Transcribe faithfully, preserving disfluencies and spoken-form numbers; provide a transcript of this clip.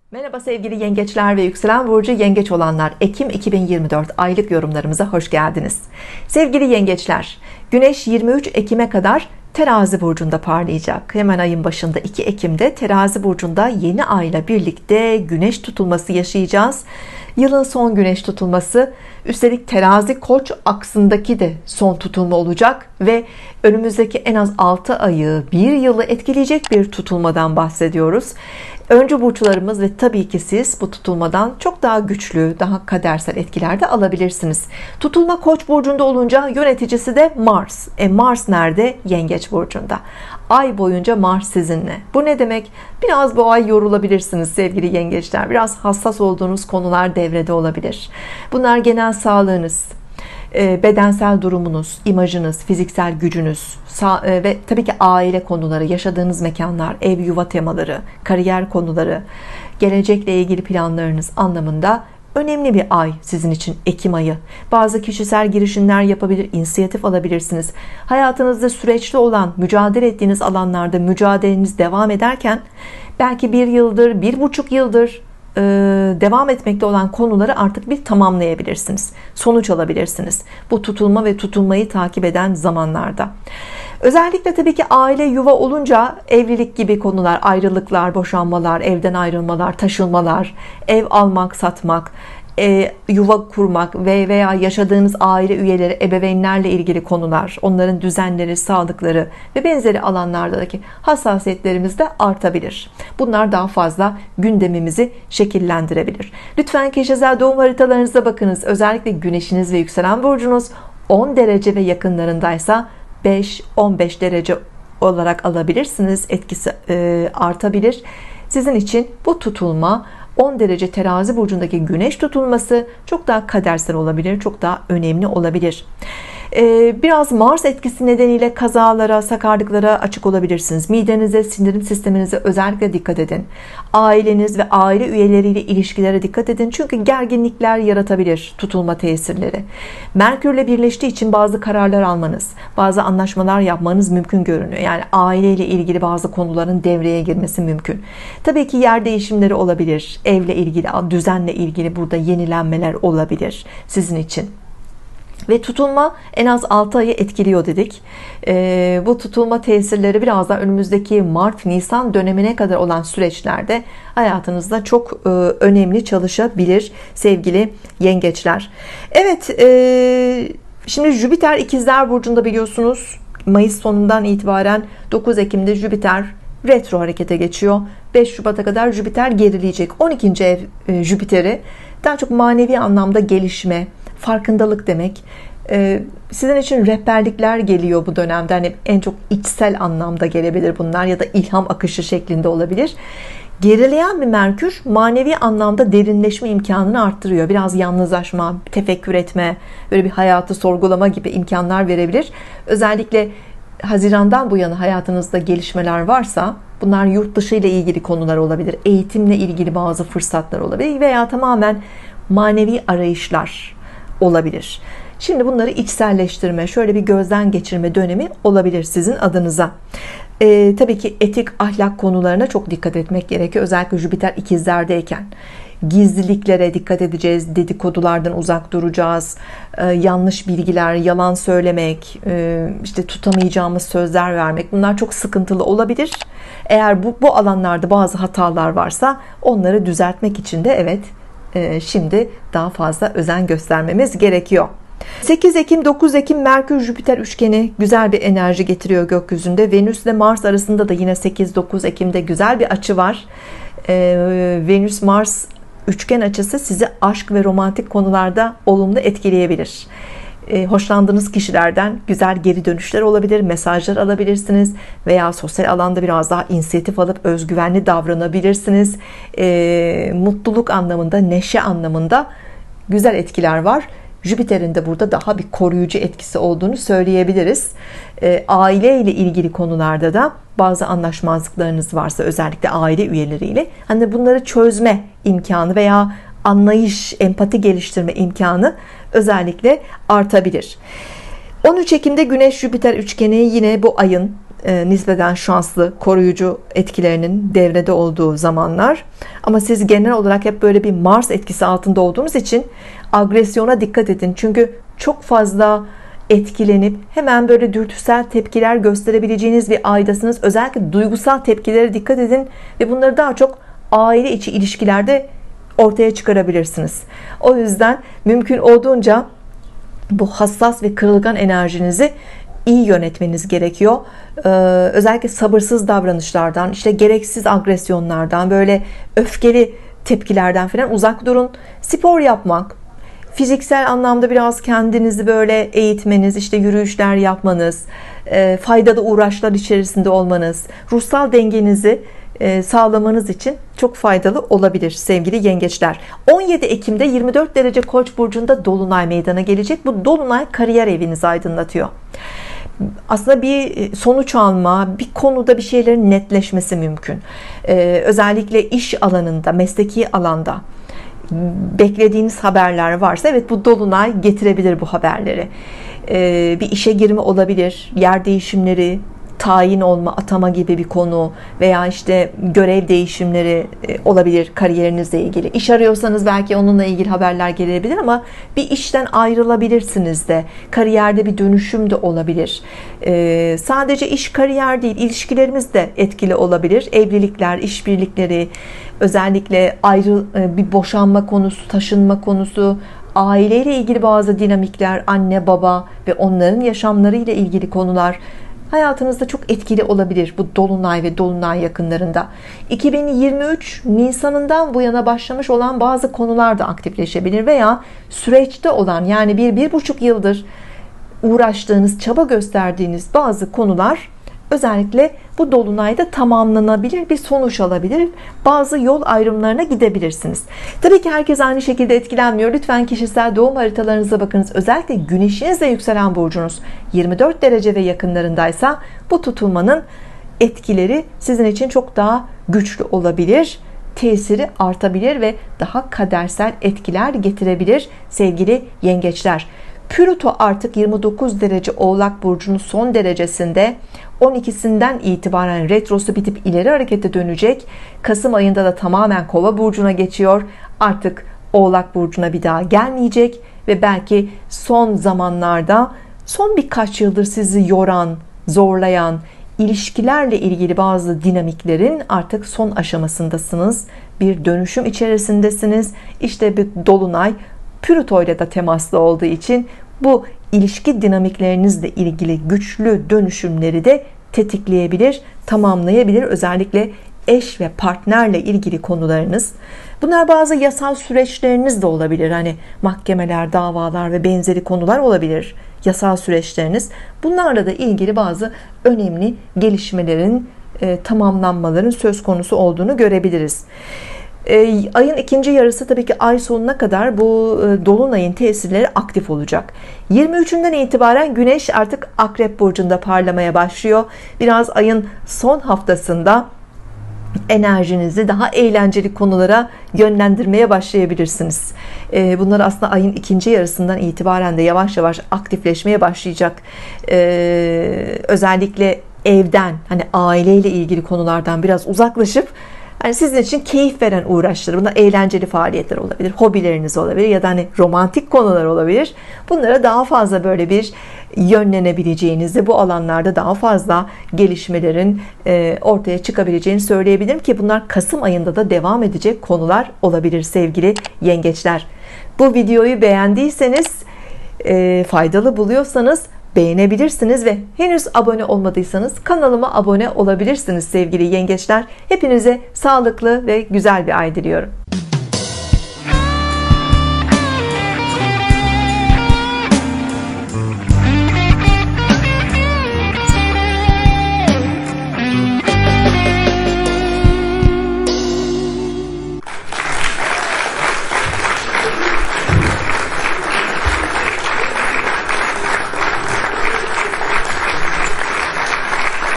Merhaba sevgili yengeçler ve yükselen burcu yengeç olanlar, Ekim iki bin yirmi dört aylık yorumlarımıza hoş geldiniz. Sevgili yengeçler, Güneş yirmi üç Ekim'e kadar Terazi burcunda parlayacak. Hemen ayın başında iki Ekim'de Terazi burcunda yeni ayla birlikte Güneş tutulması yaşayacağız. Yılın son Güneş tutulması, üstelik Terazi Koç aksındaki de son tutulma olacak ve önümüzdeki en az altı ayı, bir yılı etkileyecek bir tutulmadan bahsediyoruz. Öncü burçlarımız ve tabii ki siz bu tutulmadan çok daha güçlü, daha kadersel etkiler de alabilirsiniz. Tutulma Koç burcunda olunca yöneticisi de Mars. E Mars nerede? Yengeç burcunda. Ay boyunca Mars sizinle. Bu ne demek? Biraz bu ay yorulabilirsiniz sevgili yengeçler. Biraz hassas olduğunuz konular devrede olabilir. Bunlar genel sağlığınız, bedensel durumunuz, imajınız, fiziksel gücünüz ve tabii ki aile konuları, yaşadığınız mekanlar, ev yuva temaları, kariyer konuları, gelecekle ilgili planlarınız anlamında önemli bir ay sizin için Ekim ayı. Bazı kişisel girişimler yapabilir, inisiyatif alabilirsiniz. Hayatınızda süreçli olan, mücadele ettiğiniz alanlarda mücadeleniz devam ederken belki bir yıldır, bir buçuk yıldır devam etmekte olan konuları artık bir tamamlayabilirsiniz. Sonuç alabilirsiniz. Bu tutulma ve tutulmayı takip eden zamanlarda. Özellikle tabii ki aile yuva olunca evlilik gibi konular, ayrılıklar, boşanmalar, evden ayrılmalar, taşınmalar, ev almak, satmak, e, yuva kurmak ve veya yaşadığınız aile üyeleri, ebeveynlerle ilgili konular, onların düzenleri, sağlıkları ve benzeri alanlardaki hassasiyetlerimiz de artabilir. Bunlar daha fazla gündemimizi şekillendirebilir. Lütfen kişisel doğum haritalarınıza bakınız. Özellikle güneşiniz ve yükselen burcunuz on derece ve yakınlarındaysa beş on beş derece olarak alabilirsiniz. Etkisi e, artabilir. Sizin için bu tutulma on derece Terazi burcundaki Güneş tutulması çok daha kadersel olabilir, çok daha önemli olabilir. Biraz Mars etkisi nedeniyle kazalara, sakarlıklara açık olabilirsiniz. Midenize, sindirim sisteminize özellikle dikkat edin. Aileniz ve aile üyeleriyle ilişkilere dikkat edin. Çünkü gerginlikler yaratabilir tutulma tesirleri. Merkürle birleştiği için bazı kararlar almanız, bazı anlaşmalar yapmanız mümkün görünüyor. Yani aileyle ilgili bazı konuların devreye girmesi mümkün. Tabii ki yer değişimleri olabilir. Evle ilgili, düzenle ilgili burada yenilenmeler olabilir sizin için. Ve tutulma en az altı ayı etkiliyor dedik. E, bu tutulma tesirleri biraz da önümüzdeki Mart-Nisan dönemine kadar olan süreçlerde hayatınızda çok e, önemli çalışabilir sevgili yengeçler. Evet, e, şimdi Jüpiter İkizler Burcu'nda biliyorsunuz Mayıs sonundan itibaren dokuz Ekim'de Jüpiter retro harekete geçiyor. beş Şubat'a kadar Jüpiter gerileyecek. on ikinci ev e, Jüpiter'i daha çok manevi anlamda gelişme, farkındalık demek. Ee, sizin için rehberlikler geliyor bu dönemde. Hani en çok içsel anlamda gelebilir bunlar ya da ilham akışı şeklinde olabilir. Gerileyen bir Merkür manevi anlamda derinleşme imkanını arttırıyor. Biraz yalnızlaşma, tefekkür etme, böyle bir hayatı sorgulama gibi imkanlar verebilir. Özellikle Haziran'dan bu yana hayatınızda gelişmeler varsa bunlar yurt dışı ile ilgili konular olabilir. Eğitimle ilgili bazı fırsatlar olabilir veya tamamen manevi arayışlar olabilir. Şimdi bunları içselleştirme, şöyle bir gözden geçirme dönemi olabilir sizin adınıza. Ee, tabii ki etik, ahlak konularına çok dikkat etmek gerekiyor. Özellikle Jüpiter ikizlerdeyken. Gizliliklere dikkat edeceğiz, dedikodulardan uzak duracağız, ee, yanlış bilgiler, yalan söylemek, e, işte tutamayacağımız sözler vermek, bunlar çok sıkıntılı olabilir. Eğer bu, bu alanlarda bazı hatalar varsa onları düzeltmek için de evet, e, şimdi daha fazla özen göstermemiz gerekiyor. sekiz Ekim dokuz Ekim Merkür Jüpiter üçgeni güzel bir enerji getiriyor gökyüzünde. Venüs ile Mars arasında da yine sekiz dokuz Ekim'de güzel bir açı var. Ee, Venüs Mars üçgen açısı sizi aşk ve romantik konularda olumlu etkileyebilir. Ee, hoşlandığınız kişilerden güzel geri dönüşler olabilir, mesajlar alabilirsiniz veya sosyal alanda biraz daha inisiyatif alıp özgüvenli davranabilirsiniz. Ee, mutluluk anlamında, neşe anlamında güzel etkiler var. Jüpiter'in de burada daha bir koruyucu etkisi olduğunu söyleyebiliriz. E, aile ile ilgili konularda da bazı anlaşmazlıklarınız varsa özellikle aile üyeleriyle hani bunları çözme imkanı veya anlayış, empati geliştirme imkanı özellikle artabilir. on üç Ekim'de Güneş Jüpiter üçgeni yine bu ayın e, nispeten şanslı, koruyucu etkilerinin devrede olduğu zamanlar. Ama siz genel olarak hep böyle bir Mars etkisi altında olduğunuz için agresyona dikkat edin. Çünkü çok fazla etkilenip hemen böyle dürtüsel tepkiler gösterebileceğiniz bir aydasınız. Özellikle duygusal tepkilere dikkat edin ve bunları daha çok aile içi ilişkilerde ortaya çıkarabilirsiniz. O yüzden mümkün olduğunca bu hassas ve kırılgan enerjinizi iyi yönetmeniz gerekiyor. Ee, özellikle sabırsız davranışlardan, işte gereksiz agresyonlardan, böyle öfkeli tepkilerden falan uzak durun. Spor yapmak, fiziksel anlamda biraz kendinizi böyle eğitmeniz, işte yürüyüşler yapmanız, e, faydalı uğraşlar içerisinde olmanız, ruhsal dengenizi e, sağlamanız için çok faydalı olabilir sevgili yengeçler. on yedi Ekim'de yirmi dört derece Koç burcunda dolunay meydana gelecek. Bu dolunay kariyer evinizi aydınlatıyor. Aslında bir sonuç alma, bir konuda bir şeylerin netleşmesi mümkün. Ee, özellikle iş alanında, mesleki alanda beklediğiniz haberler varsa, evet, bu dolunay getirebilir bu haberleri. Ee, bir işe girme olabilir, yer değişimleri, tayin olma, atama gibi bir konu veya işte görev değişimleri olabilir kariyerinizle ilgili. İş arıyorsanız belki onunla ilgili haberler gelebilir ama bir işten ayrılabilirsiniz de. Kariyerde bir dönüşüm de olabilir. Ee, sadece iş, kariyer değil, ilişkilerimiz de etkili olabilir. Evlilikler, işbirlikleri, özellikle ayrı bir boşanma konusu, taşınma konusu, aileyle ilgili bazı dinamikler, anne baba ve onların yaşamları ile ilgili konular hayatınızda çok etkili olabilir bu dolunay ve dolunay yakınlarında. iki bin yirmi üç Nisan'ından bu yana başlamış olan bazı konular da aktifleşebilir veya süreçte olan, yani bir bir buçuk yıldır uğraştığınız, çaba gösterdiğiniz bazı konular özellikle bu dolunayda tamamlanabilir, bir sonuç alabilir. Bazı yol ayrımlarına gidebilirsiniz. Tabii ki herkes aynı şekilde etkilenmiyor. Lütfen kişisel doğum haritalarınıza bakınız. Özellikle güneşiniz ve yükselen burcunuz yirmi dört derece ve yakınlarındaysa bu tutulmanın etkileri sizin için çok daha güçlü olabilir. Tesiri artabilir ve daha kadersel etkiler getirebilir sevgili yengeçler. Plüto artık yirmi dokuz derece Oğlak burcunun son derecesinde, on ikisinden itibaren retrosu bitip ileri harekete dönecek. Kasım ayında da tamamen Kova burcuna geçiyor. Artık Oğlak burcuna bir daha gelmeyecek ve belki son zamanlarda, son birkaç yıldır sizi yoran, zorlayan ilişkilerle ilgili bazı dinamiklerin artık son aşamasındasınız. Bir dönüşüm içerisindesiniz. İşte bir dolunay Plüto ile de temaslı olduğu için bu ilişki dinamiklerinizle ilgili güçlü dönüşümleri de tetikleyebilir, tamamlayabilir. Özellikle eş ve partnerle ilgili konularınız. Bunlar bazı yasal süreçleriniz de olabilir. Hani mahkemeler, davalar ve benzeri konular olabilir. Yasal süreçleriniz. Bunlarla da ilgili bazı önemli gelişmelerin, e, tamamlanmaların söz konusu olduğunu görebiliriz. E, ayın ikinci yarısı, tabii ki ay sonuna kadar bu e, dolunayın tesirleri aktif olacak. yirmi üçünden itibaren Güneş artık Akrep burcunda parlamaya başlıyor. Biraz ayın son haftasında enerjinizi daha eğlenceli konulara yönlendirmeye başlayabilirsiniz. E, bunlar aslında ayın ikinci yarısından itibaren de yavaş yavaş aktifleşmeye başlayacak. E, özellikle evden, hani aileyle ilgili konulardan biraz uzaklaşıp, yani sizin için keyif veren uğraşlar, bunlar eğlenceli faaliyetler olabilir, hobileriniz olabilir ya da hani romantik konular olabilir. Bunlara daha fazla böyle bir yönlenebileceğinizi, bu alanlarda daha fazla gelişmelerin ortaya çıkabileceğini söyleyebilirim ki bunlar Kasım ayında da devam edecek konular olabilir sevgili yengeçler. Bu videoyu beğendiyseniz, faydalı buluyorsanız beğenebilirsiniz ve henüz abone olmadıysanız kanalıma abone olabilirsiniz sevgili yengeçler. Hepinize sağlıklı ve güzel bir ay diliyorum.